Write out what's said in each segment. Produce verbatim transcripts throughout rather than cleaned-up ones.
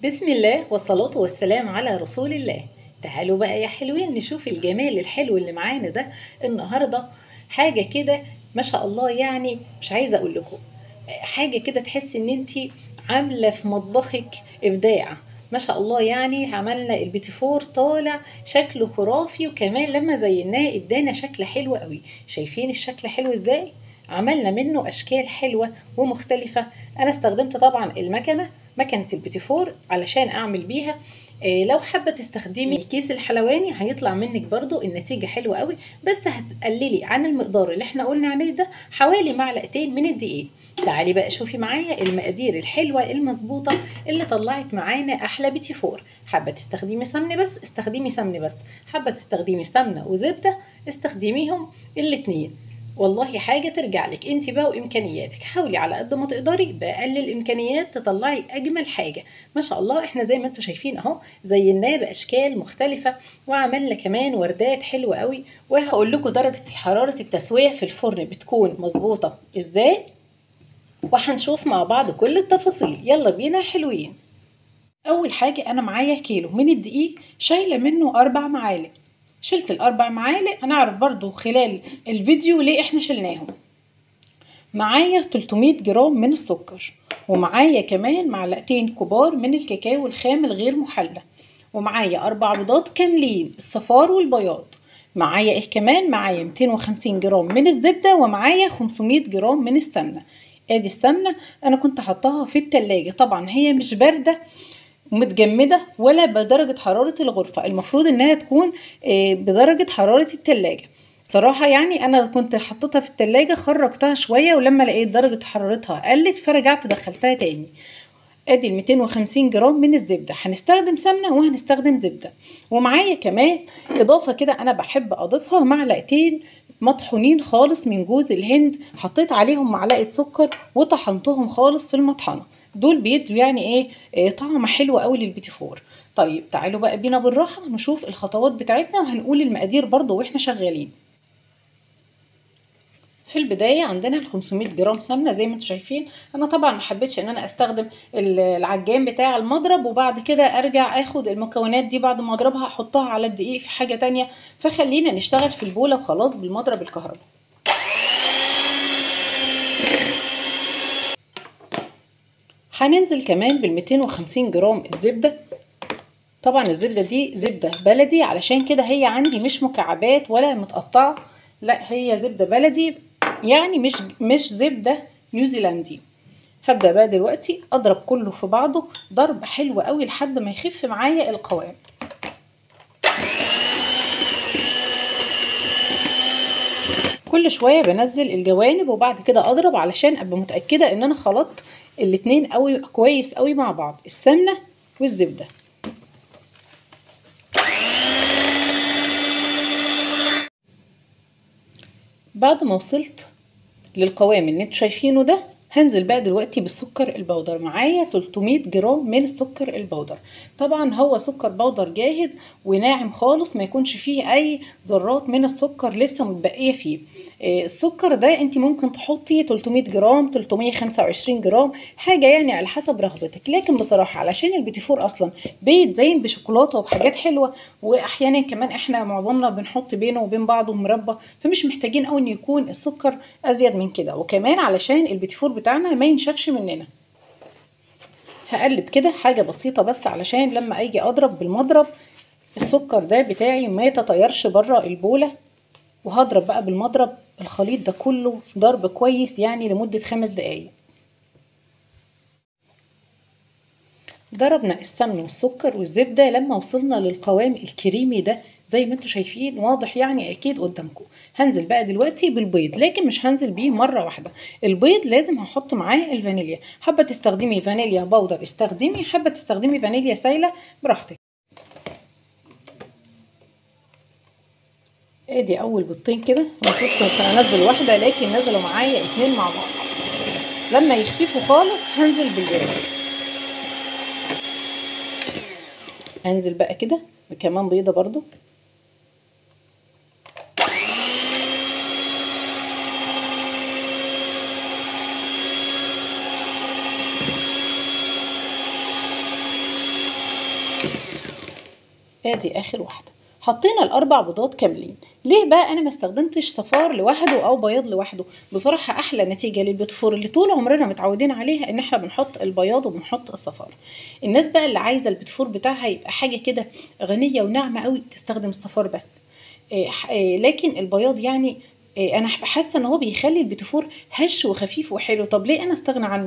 بسم الله والصلاة والسلام على رسول الله. تعالوا بقى يا حلوين نشوف الجمال الحلو اللي معانا ده النهاردة. حاجة كده ما شاء الله، يعني مش عايزة اقول لكم حاجة كده تحس ان انتي عاملة في مطبخك ابداع ما شاء الله. يعني عملنا البيتي فور طالع شكله خرافي، وكمان لما زيناه ادانا شكل حلو قوي. شايفين الشكل حلو ازاي؟ عملنا منه اشكال حلوة ومختلفة. انا استخدمت طبعا المكنة مكنة البيتي فور علشان اعمل بيها. إيه، لو حابة تستخدمي كيس الحلواني هيطلع منك برضو النتيجة حلوة قوي، بس هتقللي عن المقدار اللي احنا قلنا عليه ده حوالي معلقتين من الدقيق. تعالي بقى شوفي معايا المقادير الحلوة المظبوطة اللي طلعت معانا احلى بيتي فور. حابة تستخدمي سمن بس استخدمي سمن بس، حابة تستخدمي سمنة وزبدة استخدميهم الاتنين. والله حاجة ترجع لك انت بقى وامكانياتك. حاولي على قد ما تقدري باقل الامكانيات تطلعي اجمل حاجة. ما شاء الله احنا زي ما انتم شايفين اهو زيناه باشكال مختلفة، وعملنا كمان وردات حلوة قوي. وهقول لكم درجة حرارة التسوية في الفرن بتكون مظبوطة ازاي، وهنشوف مع بعض كل التفاصيل. يلا بينا حلوين. اول حاجة انا معايا كيلو من الدقيق شايلة منه اربع معالق. شلت الاربع معالق، هنعرف برضو خلال الفيديو ليه احنا شلناهم. معايا تلتمية جرام من السكر، ومعايا كمان معلقتين كبار من الكاكاو الخام الغير محلى، ومعايا اربع بيضات كاملين الصفار والبياض. معايا ايه كمان؟ معايا ميتين وخمسين جرام من الزبدة، ومعايا خمسمية جرام من السمنة. ادي السمنة انا كنت حطاها في التلاجة، طبعا هي مش باردة متجمدة ولا بدرجة حرارة الغرفة، المفروض انها تكون بدرجة حرارة التلاجة. صراحة يعني انا كنت حطيتها في التلاجة خرجتها شوية، ولما لقيت درجة حرارتها قلت فرجعت دخلتها تاني. ادي ال ميتين وخمسين جرام من الزبدة. هنستخدم سمنة وهنستخدم زبدة. ومعايا كمان اضافة كده انا بحب اضيفها، معلقتين مطحونين خالص من جوز الهند، حطيت عليهم معلقة سكر وطحنتهم خالص في المطحنة. دول بيدوا يعني ايه, إيه طعم حلو قوي للبيتي فور. طيب تعالوا بقى بينا بالراحة نشوف الخطوات بتاعتنا، وهنقول المقادير برضو واحنا شغالين. في البداية عندنا ال خمسمية جرام سمنة زي ما انتم شايفين. انا طبعا ما حبيتش ان انا استخدم العجان بتاع المضرب وبعد كده ارجع اخد المكونات دي بعد ما اضربها احطها على الدقيق في حاجة تانية، فخلينا نشتغل في البولة وخلاص بالمضرب الكهرباء. هننزل كمان بال ميتين وخمسين جرام الزبدة. طبعا الزبدة دي زبدة بلدي، علشان كده هي عندي مش مكعبات ولا متقطعة، لا هي زبدة بلدي، يعني مش مش زبدة نيوزيلندي. هبدأ بقى دلوقتي اضرب كله في بعضه ضرب حلو قوي لحد ما يخف معايا القوام. كل شوية بنزل الجوانب وبعد كده اضرب علشان ابقى متأكدة ان انا خلطت الاتنين قوي كويس قوي مع بعض، السمنة والزبدة. بعد ما وصلت للقوام اللي انتوا شايفينه ده هنزل بقى دلوقتي بالسكر البودر. معايا تلتمية جرام من السكر البودر. طبعا هو سكر بودر جاهز وناعم خالص، ما يكونش فيه اي ذرات من السكر لسه متبقيه فيه. السكر ده انت ممكن تحطي تلتمية جرام تلتمية وخمسة وعشرين جرام حاجه يعني على حسب رغبتك، لكن بصراحه علشان البيتي فور اصلا بيتزين بشوكولاته وبحاجات حلوه، واحيانا كمان احنا معظمنا بنحط بينه وبين بعضه مربى، فمش محتاجين قوي ان يكون السكر ازيد من كده، وكمان علشان البيتي فور بتاعنا ما ينشفش مننا. هقلب كده حاجه بسيطه بس علشان لما اجي اضرب بالمضرب السكر ده بتاعي ما يتطيرش بره البوله. وهضرب بقى بالمضرب الخليط ده كله ضرب كويس يعني لمدة خمس دقايق. ضربنا السمن والسكر والزبدة لما وصلنا للقوام الكريمي ده زي ما انتوا شايفين واضح يعني اكيد قدامكم. هنزل بقى دلوقتي بالبيض، لكن مش هنزل بيه مرة واحدة. البيض لازم هحط معاه الفانيليا، حابة تستخدمي فانيليا بودر استخدمي، حابة تستخدمي فانيليا سايلة براحتك. ادي اول بيضتين كده، المفروض كنت هنزل واحده لكن نزلوا معايا اتنين مع بعض. لما يختفوا خالص هنزل بالباقي. هنزل بقى كده بكمان بيضه برضو. ادي اخر واحده. حطينا الاربع بيضات كاملين. ليه بقى انا ما استخدمتش صفار لوحده او بياض لوحده؟ بصراحه احلى نتيجه للبيتفور اللي طول عمرنا متعودين عليها ان احنا بنحط البياض وبنحط الصفار. الناس بقى اللي عايزه البيتفور بتاعها يبقى حاجه كده غنيه وناعمه قوي تستخدم الصفار بس. إيه إيه لكن البياض يعني إيه انا حاسه ان هو بيخلي البيتفور هش وخفيف وحلو. طب ليه انا استغنى عنه؟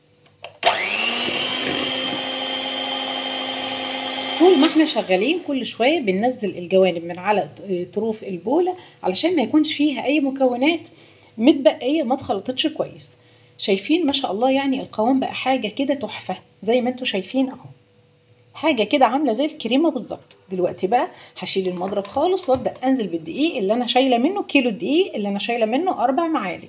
طول ما احنا شغالين كل شويه بننزل الجوانب من على طروف البوله علشان ما يكونش فيها اي مكونات متبقيه ما اتخلطتش كويس. شايفين ما شاء الله يعني القوام بقى حاجه كده تحفه زي ما انتم شايفين اهو، حاجه كده عامله زي الكريمه بالظبط. دلوقتي بقى هشيل المضرب خالص وابدا انزل بالدقيق اللي انا شايله منه، كيلو الدقيق اللي انا شايله منه اربع معالق.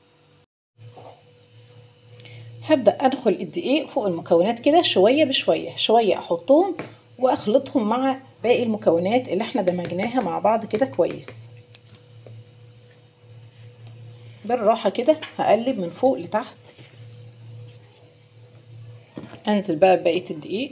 هبدأ أدخل الدقيق فوق المكونات كده شوية بشوية، شوية أحطهم وأخلطهم مع باقي المكونات اللي احنا دمجناها مع بعض كده كويس. بالراحة كده هقلب من فوق لتحت. أنزل بقى ببقية الدقيق،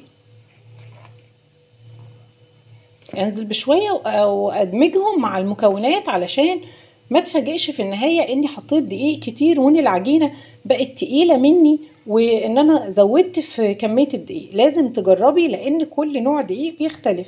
أنزل بشوية وأدمجهم مع المكونات علشان ما تفاجئش في النهاية إني حطيت دقيق كتير وإن العجينة بقت تقيلة مني وإن أنا زودت في كمية الدقيق. لازم تجربي لأن كل نوع دقيق بيختلف.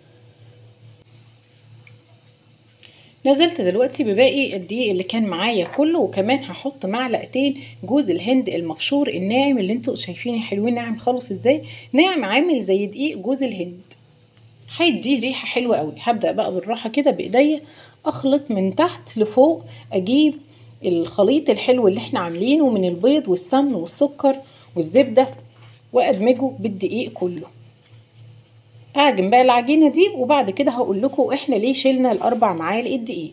نزلت دلوقتي بباقي الدقيق اللي كان معايا كله، وكمان هحط معلقتين جوز الهند المبشور الناعم اللي انتوا شايفين حلوين ناعم خالص ازاي، ناعم عامل زي دقيق جوز الهند، هيديه ريحه حلوه قوي. هبدا بقى بالراحه كده بايديا اخلط من تحت لفوق، اجيب الخليط الحلو اللي احنا عاملينه من البيض والسمن والسكر والزبده وادمجه بالدقيق كله. اعجن بقى العجينه دي وبعد كده هقول لكم احنا ليه شلنا الاربع معالق الدقيق.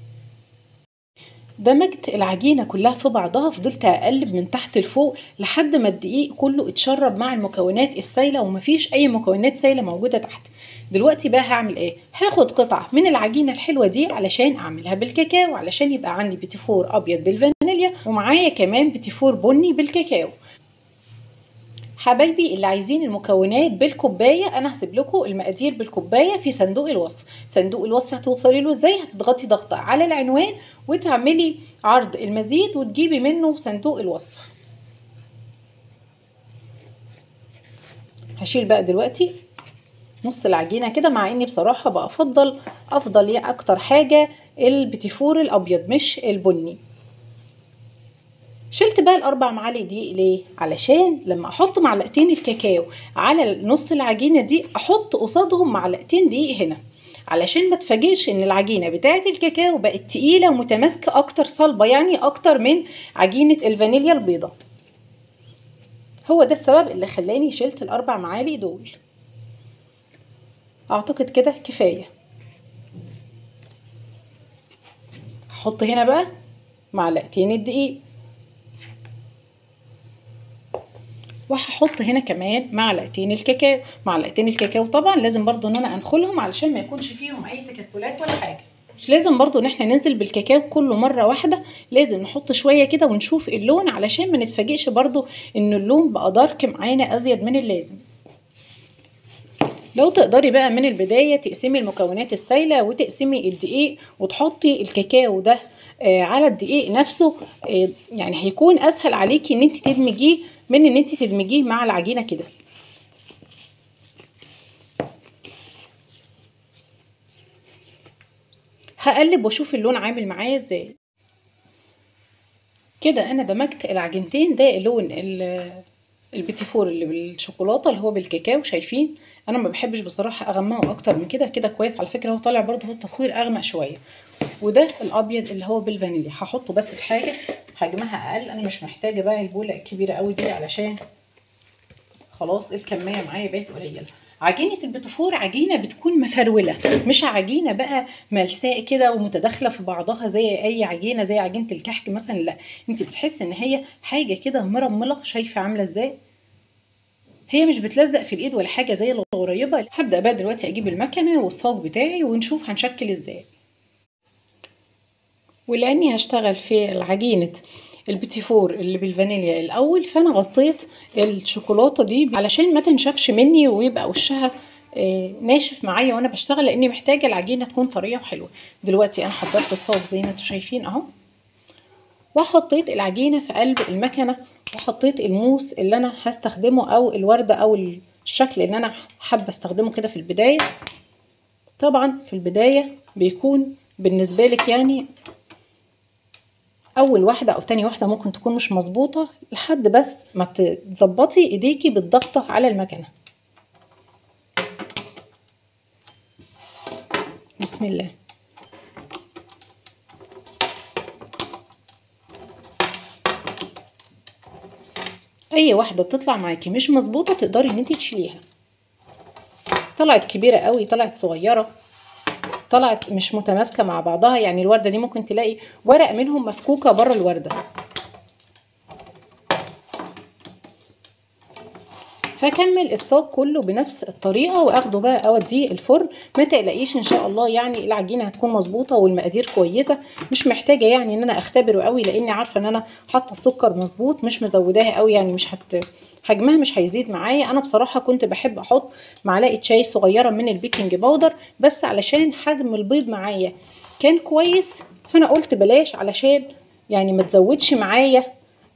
دمجت العجينه كلها في بعضها، فضلت اقلب من تحت لفوق لحد ما الدقيق كله اتشرب مع المكونات السايله ومفيش اي مكونات سايله موجوده تحت. دلوقتي بقى هعمل ايه؟ هاخد قطعه من العجينه الحلوه دي علشان اعملها بالكاكاو، علشان يبقى عندي بيتيفور ابيض بالفانيليا ومعايا كمان بيتيفور بني بالكاكاو. حبايبي اللي عايزين المكونات بالكوبايه انا هسيب لكم المقادير بالكوبايه في صندوق الوصف. صندوق الوصف هتوصلي له ازاي؟ هتضغطي ضغطه على العنوان وتعملي عرض المزيد وتجيبي منه صندوق الوصف. هشيل بقى دلوقتي نص العجينه كده، مع اني بصراحه بفضل افضل يا اكتر حاجه البيتيفور الابيض مش البني. شلت بقى الاربع معالق دقيق ليه؟ علشان لما احط معلقتين الكاكاو على نص العجينه دي احط قصادهم معلقتين دقيق هنا، علشان ما تفاجئش ان العجينه بتاعه الكاكاو بقت تقيله ومتماسكه اكتر، صلبه يعني اكتر من عجينه الفانيليا البيضه. هو ده السبب اللي خلاني شلت الاربع معالق دول. اعتقد كده كفايه. هحط هنا بقى معلقتين الدقيق، وهحط هنا كمان معلقتين الكاكاو. معلقتين الكاكاو طبعا لازم برضو ان انا انخلهم علشان ما يكونش فيهم اي تكتلات ولا حاجه. مش لازم برضو ان احنا ننزل بالكاكاو كله مره واحده، لازم نحط شويه كده ونشوف اللون علشان ما نتفاجئش برضو ان اللون بقى دارك معانا ازيد من اللازم. لو تقدري بقى من البدايه تقسمي المكونات السايله وتقسمي الدقيق وتحطي الكاكاو ده على الدقيق نفسه، يعني هيكون اسهل عليكي ان انت تدمجيه من ان انت تدمجيه مع العجينه كده. هقلب واشوف اللون عامل معايا ازاي. كده انا دمجت العجينتين، ده لون البيتيفور اللي بالشوكولاته اللي هو بالكاكاو. شايفين انا ما بحبش بصراحه اغمقه اكتر من كده، كده كويس. على فكره هو طالع برضه في التصوير اغمق شويه. وده الابيض اللي هو بالفانيليا، هحطه بس في حاجه حجمها اقل، انا مش محتاجه بقى البوله الكبيره قوي دي علشان خلاص الكميه معايا بقت قليله. عجينه البيتيفور عجينه بتكون مفروله، مش عجينه بقى ملساء كده ومتداخله في بعضها زي اي عجينه زي عجينه الكحك مثلا، لا انت بتحسي ان هي حاجه كده مرمله. شايفه عامله ازاي؟ هي مش بتلزق في الايد ولا حاجه زي القريبه. هبدا بقى دلوقتي اجيب المكنه والصاج بتاعي ونشوف هنشكل ازاي. ولاني هشتغل في العجينه البيتيفور اللي بالفانيليا الاول، فانا غطيت الشوكولاته دي علشان ما تنشفش مني ويبقى وشها آه ناشف معايا وانا بشتغل، لاني محتاجه العجينه تكون طريه وحلوه. دلوقتي انا حضرت الصاج زي ما انتم شايفين اهو، وحطيت العجينه في قلب المكنه، وحطيت الموس اللي انا هستخدمه او الورده او الشكل اللي انا حابه استخدمه كده في البدايه. طبعا في البدايه بيكون بالنسبه لك يعني اول واحده او تاني واحده ممكن تكون مش مظبوطه، لحد بس ما تظبطي ايديكي بالضغطه على المكنه. بسم الله. اي واحده بتطلع معاكي مش مظبوطه تقدري ان انت تشيليها، طلعت كبيره قوي، طلعت صغيره، طلعت مش متماسكه مع بعضها. يعني الورده دي ممكن تلاقي ورق منهم مفكوكه بره الورده. هكمل الصاج كله بنفس الطريقه واخده بقى اوديه الفرن. ما تقلقيش ان شاء الله يعني العجينه هتكون مظبوطه والمقادير كويسه، مش محتاجه يعني ان انا اختبره قوي، لاني عارفه ان انا حاطه السكر مظبوط، مش مزوداها قوي يعني مش هت حجمها مش هيزيد معايا. انا بصراحه كنت بحب احط معلقه شاي صغيره من البيكنج باودر، بس علشان حجم البيض معايا كان كويس، فانا قلت بلاش علشان يعني ما تزودش معايا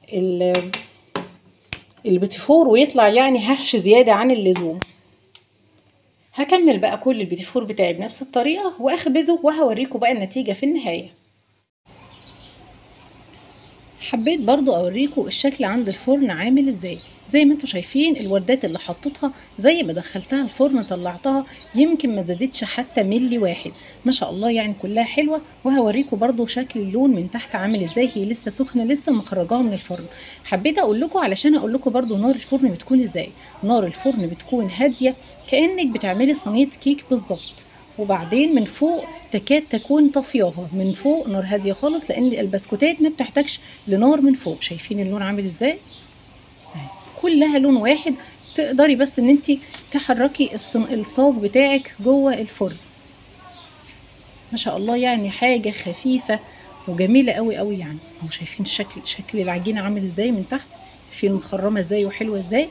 البيتيفور ويطلع يعني هش زياده عن اللزوم. هكمل بقى كل البيتيفور بتاعي بنفس الطريقه واخبزه، وهوريكم بقى النتيجه في النهايه. حبيت برضو اوريكم الشكل عند الفرن عامل ازاي. زي ما انتم شايفين الوردات اللي حطيتها زي ما دخلتها الفرن طلعتها يمكن ما زادتش حتى ملي واحد، ما شاء الله يعني كلها حلوه. وهوريكم برضو شكل اللون من تحت عامل ازاي، هي لسه سخنه لسه مخرجاها من الفرن. حبيت اقول لكم علشان اقول لكم برضو نار الفرن بتكون ازاي. نار الفرن بتكون هاديه كانك بتعملي صينيه كيك بالظبط، وبعدين من فوق تكاد تكون طفياها، من فوق نار هاديه خالص، لان البسكوتات ما بتحتاجش لنار من فوق. شايفين اللون عامل ازاي؟ كلها لون واحد. تقدري بس ان انت تحركي الصاج بتاعك جوه الفرن. ما شاء الله يعني حاجه خفيفه وجميله قوي قوي يعني. اهو شايفين شكل شكل العجينه عامل ازاي من تحت، في مخرمه ازاي وحلوه ازاي.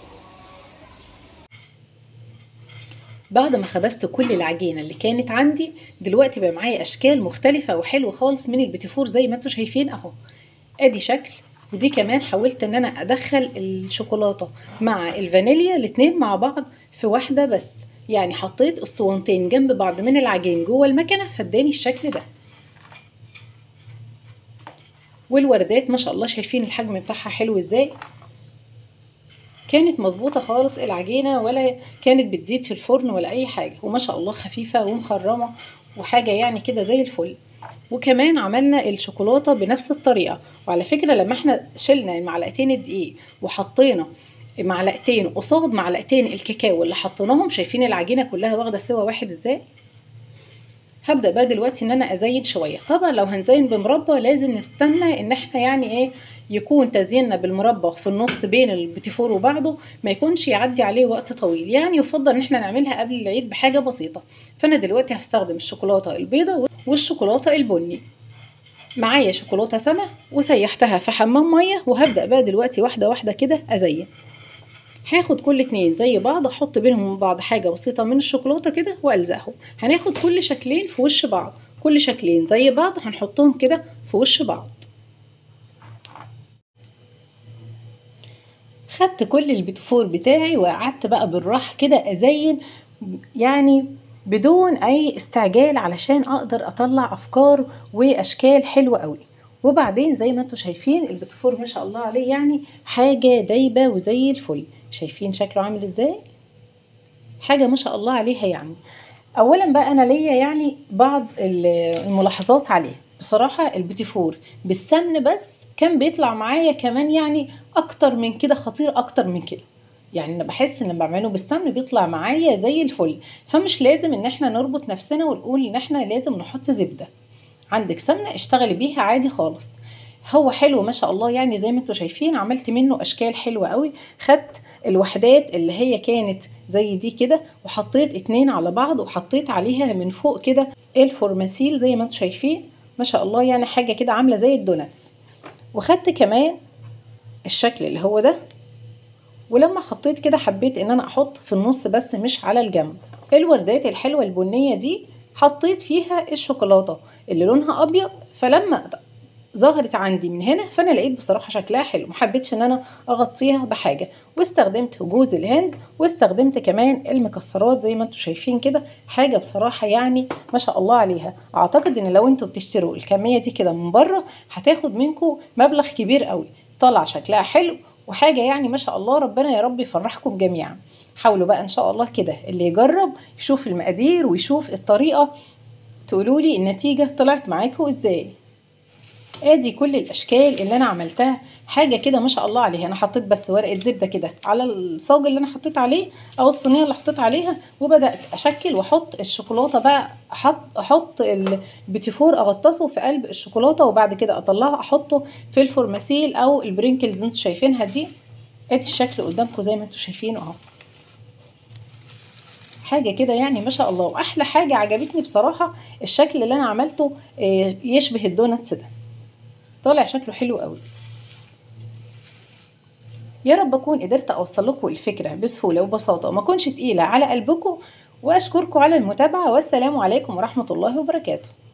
بعد ما خبزت كل العجينه اللي كانت عندي، دلوقتي بقى معايا اشكال مختلفه وحلوه خالص من البيتيفور زي ما انتم شايفين اهو. ادي شكل، ودي كمان حاولت ان انا ادخل الشوكولاته مع الفانيليا الاتنين مع بعض في واحده بس، يعني حطيت اسطوانتين جنب بعض من العجين جوه المكنه فاداني الشكل ده. والوردات ما شاء الله شايفين الحجم بتاعها حلو ازاي، كانت مظبوطه خالص العجينه، ولا كانت بتزيد في الفرن ولا اي حاجه، وما شاء الله خفيفه ومخرمه وحاجه يعني كده زي الفل. وكمان عملنا الشوكولاته بنفس الطريقه. وعلى فكره لما احنا شلنا معلقتين الدقيق وحطينا معلقتين قصاد معلقتين الكاكاو اللي حطيناهم، شايفين العجينه كلها واخده سوا واحد ازاي. هبدا بقى دلوقتي ان انا ازين شويه. طبعا لو هنزين بمربى لازم نستنى ان احنا يعني ايه يكون تزييننا بالمربى في النص بين البيتيفور وبعضه، ما يكونش يعدي عليه وقت طويل. يعني يفضل ان احنا نعملها قبل العيد بحاجه بسيطه. فانا دلوقتي هستخدم الشوكولاته البيضاء والشوكولاته البني. معايا شوكولاته سما وسيحتها في حمام ميه، وهبدا بقى دلوقتي واحده واحده كده ازين. هاخد كل اتنين زي بعض احط بينهم من بعض حاجه بسيطه من الشوكولاته كده والزقهم. هناخد كل شكلين في وش بعض، كل شكلين زي بعض هنحطهم كده في وش بعض. خدت كل البيتفور بتاعي وقعدت بقى بالراحه كده ازين، يعني بدون اي استعجال علشان اقدر اطلع افكار واشكال حلوه قوي. وبعدين زي ما انتم شايفين البيتفور ما شاء الله عليه يعني حاجه دايبه وزي الفل. شايفين شكله عامل ازاي؟ حاجه ما شاء الله عليها يعني. اولا بقى انا ليا يعني بعض الملاحظات عليه. بصراحه البيتيفور بالسمن بس كان بيطلع معايا كمان يعني اكتر من كده، خطير اكتر من كده. يعني انا بحس ان بعمله بالسمن بيطلع معايا زي الفل. فمش لازم ان احنا نربط نفسنا ونقول ان احنا لازم نحط زبده. عندك سمنه اشتغلي بيها عادي خالص. هو حلو ما شاء الله يعني زي ما انتم شايفين، عملت منه اشكال حلوه قوي. خدت الوحدات اللي هي كانت زي دي كده وحطيت اتنين على بعض، وحطيت عليها من فوق كده الفورماسيل زي ما انتم شايفين ما شاء الله يعني حاجه كده عامله زي الدوناتس. وخدت كمان الشكل اللي هو ده، ولما حطيت كده حبيت ان انا احط في النص بس مش على الجنب. الوردات الحلوة البنية دي حطيت فيها الشوكولاتة اللي لونها أبيض، فلما ظهرت عندي من هنا فأنا لقيت بصراحة شكلها حلو، محبتش إن أنا أغطيها بحاجة، واستخدمت جوز الهند واستخدمت كمان المكسرات زي ما انتوا شايفين كده. حاجة بصراحة يعني ما شاء الله عليها. أعتقد إن لو انتوا بتشتروا الكمية دي كده من بره هتاخد منكم مبلغ كبير قوي. طلع شكلها حلو وحاجة يعني ما شاء الله، ربنا يا رب يفرحكم جميعا. حاولوا بقى ان شاء الله كده اللي يجرب يشوف المقادير ويشوف الطريقة تقولولي النتيجة طلعت معاكم ازاي. ادي كل الاشكال اللي انا عملتها، حاجة كده ما شاء الله عليها. انا حطيت بس ورقة زبدة كده على الصاج اللي انا حطيت عليه او الصينية اللي حطيت عليها، وبدأت اشكل واحط الشوكولاتة بقى، احط احط البيتيفور اغطسه في قلب الشوكولاتة، وبعد كده اطلعه احطه في الفورماسيل او البرينكلز اللي انتوا شايفينها دي. ادي الشكل قدامكم زي ما انتوا شايفينه اهو. حاجة كده يعني ما شاء الله. واحلى حاجة عجبتني بصراحة الشكل اللي انا عملته يشبه الدوناتس ده، طالع شكله حلو قوي. يا رب اكون قدرت اوصل لكم الفكرة بسهولة وبساطة وما اكونش تقيلة على قلبكم، واشكركم على المتابعة، والسلام عليكم ورحمة الله وبركاته.